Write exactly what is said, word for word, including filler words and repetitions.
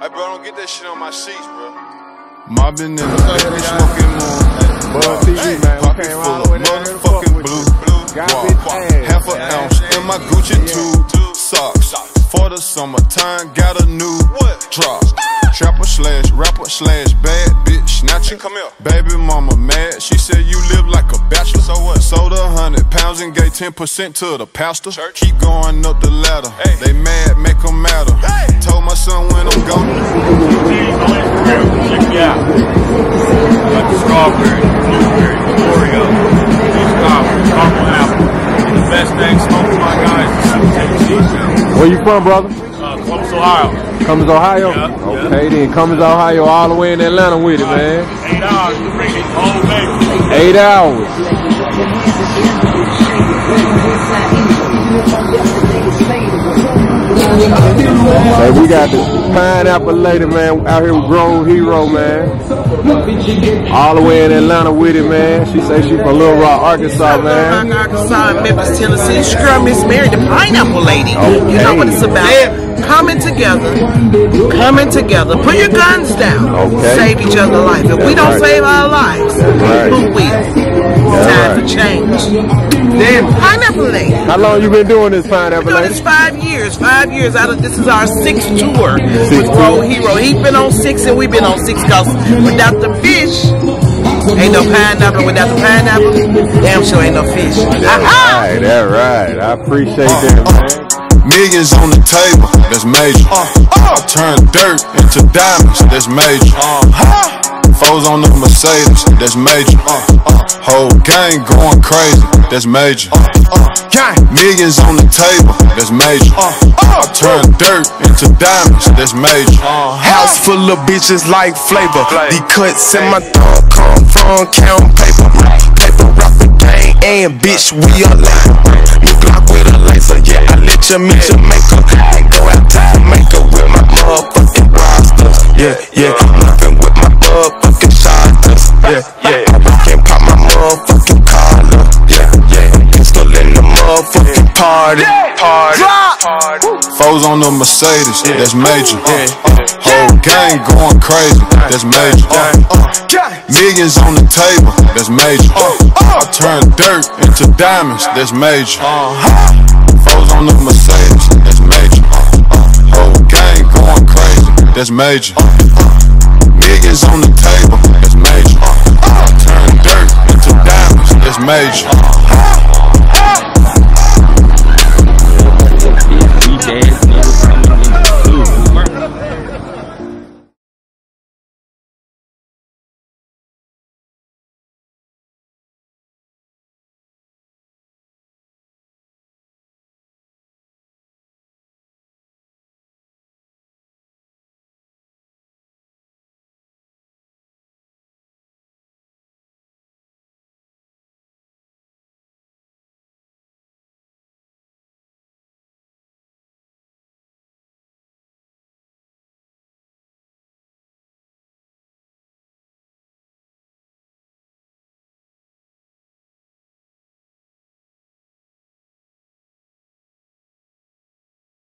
Hey, bro, don't get that shit on my sheets, bro. Mobbing in the baby, smoking moon. Buzz T V, man. We came all the way down here to fuck motherfucking with blue. you. Got bitch ass. Half an ounce in my Gucci tube. Socks. For the summertime, got a new drop. Trapper slash rapper slash bad bitch snatcher. Come here. Baby mama mad, she said you live like a bachelor. So what? Sold a hundred pounds and gave ten percent to the pastor. Church. Keep going up the ladder. Hey. They mad, make them matter. Hey. Told my son when I'm gone. Check me out. Got the strawberry, blueberry, Oreo, peach cobbler, caramel apple. The best thing smoked to my guys is South Tennessee. Where you from, brother? Uh, Columbus, Ohio. Cummins, Ohio? Yeah, Okay, yeah. then. Cummins, Ohio, all the way in Atlanta with it, man. Eight hours to bring it home, baby. Eight hours. Hey, we got the pineapple lady, man, out here with Grove Hero, man. All the way in Atlanta with it, man. She say she from Little Rock, Arkansas, man. Arkansas and Memphis, Tennessee. She girl Miss Mary, the pineapple lady. Okay. You know what it's about. Coming together. Coming together. Put your guns down. Okay. Save each other's life. If we don't right. save our lives, right. who will? Time right. for change. Then pineapple lady. How long you been doing this pineapple We've been doing lady? this five years. Five years out of this is our sixth tour Six with Grove tour. Hero. He's been on six and we've been on six because without the fish, ain't no pineapple. Without the pineapple, damn sure ain't no fish. Aha! Right, that right. I appreciate that, man. Millions on the table, that's major. Uh, uh, I turn dirt into diamonds, that's major. Uh, Foes on the Mercedes, that's major. Uh, uh, whole gang going crazy, that's major. Uh, uh, Millions on the table, that's major. Uh, uh, I turn dirt into diamonds, that's major. Uh, House full of bitches like flavor. The cuts in my thumb come from count paper. Paper rock the gang and bitch we are labor. New Glock with a laser, yeah I let you meet Jamaica and go out to Jamaica with my motherfucking rosters. Yeah, yeah, moving with my motherfucking shotters. Yeah, yeah, I can pop my motherfucking collar. Yeah, yeah, pistol in the motherfucking party. Party, party. Foes on the Mercedes, that's major. Uh, uh, whole gang going crazy, that's major. Uh, uh, millions on the table, that's major. Uh, I turn dirt into diamonds, that's major. Uh, foes on the Mercedes, that's major. Uh, uh, whole gang going crazy, that's major. Uh, uh, millions on the table, that's major. Uh, I turn dirt into diamonds, that's major.